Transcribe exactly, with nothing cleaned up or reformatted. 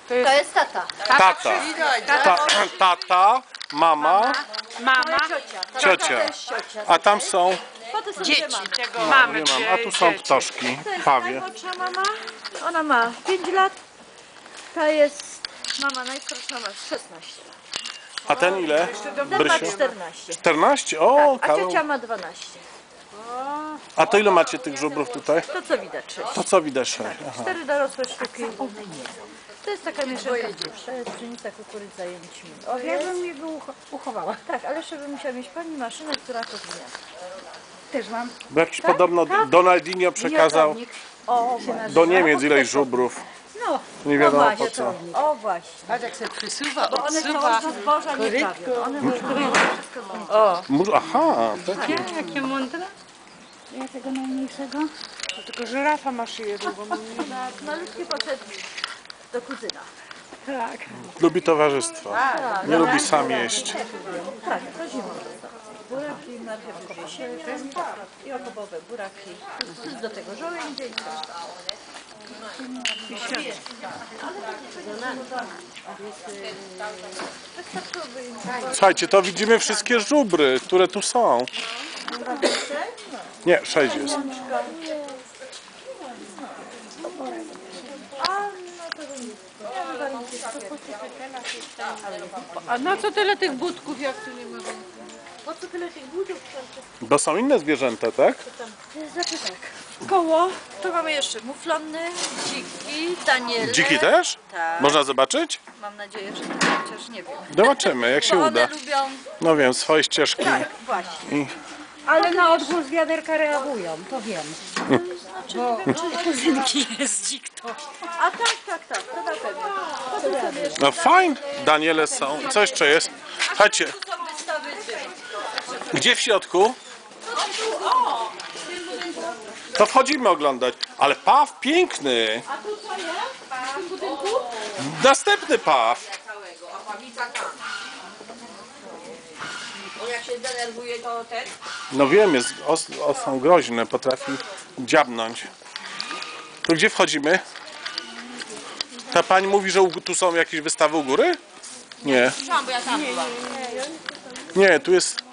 To jest tata. Tata. Ta, tata, mama, Mama, Ciocia. ciocia. To jest ciocia. A tam są, Potem są dzieci dwie mamy. tego nie mamy. mam, a tu są dzieci. ptoszki, To jest pawie. najmłodsza mama. Ona ma pięć lat. Ta jest mama najstarsza, ma szesnaście lat. A ten ile? Ten ma Brysiu? czternaście. czternaście? O, A Karol. ciocia ma dwanaście. A to ile macie tych żubrów tutaj? To co widać? Sześć. To co widać? Sześć. Aha. Cztery dorosłe sztuki. To jest taka mieszanka. To jest pszenica, kukurydza, jęczmień. Ja Owiec. bym je go ucho- uchowała. Tak, ale jeszcze by musiała mieć pani maszynę, która to zmienia. Też mam. Bo jakiś podobno Donaldinho przekazał O, właśnie. do Niemiec ileś żubrów. No, Nie wiadomo właśnie, po co. O właśnie. patrz jak się przysuwa, Bo one odsuwa. to zboża nie trawią. One muszą wszystko zniszczyć. Mur- Aha, takie. Jakie mądre. Ja tego najmniejszego. Tylko żyrafa ma szyję długą. Tak, malutki poszedł do kuzyna. Tak. Lubi towarzystwo. Nie lubi sam jeść. Tak, to zimą. Buraki, marchewkowe siemię i okobowe buraki. Plus do tego żołędzie i coś. Słuchajcie, to widzimy wszystkie żubry, które tu są. Nie, sześć jest. A na co tyle tych budków, jak tu nie ma? Po co tyle tych budów? Bo są inne zwierzęta, tak? Zapytak. Koło, to mamy jeszcze muflony, dziki, daniele. Dziki też? Tak. Można zobaczyć? Mam nadzieję, że tak, chociaż nie wiem. Zobaczymy, jak się Bo uda. one lubią... No wiem, swoje ścieżki. Tak, właśnie. I Ale na odgłos wiaderka reagują, to wiem. Bo kuzynki jest dzik to. A tak, tak, tak, to na pewno. Potem sobie jeszcze no fajnie, Daniele są. I co jeszcze jest? Chodźcie, są wystawy zwierząt. gdzie w środku? To wchodzimy oglądać. Ale paw piękny. A tu co jest? W tym budynku? Następny paw. Całego, a pawica tam. Bo jak się denerwuje, to ten. No wiem, jest, os, os, są groźne, potrafi dziabnąć. To gdzie wchodzimy? Ta pani mówi, że u- tu są jakieś wystawy u góry? Nie. Słyszałam, bo ja tam byłam. Nie, tu jest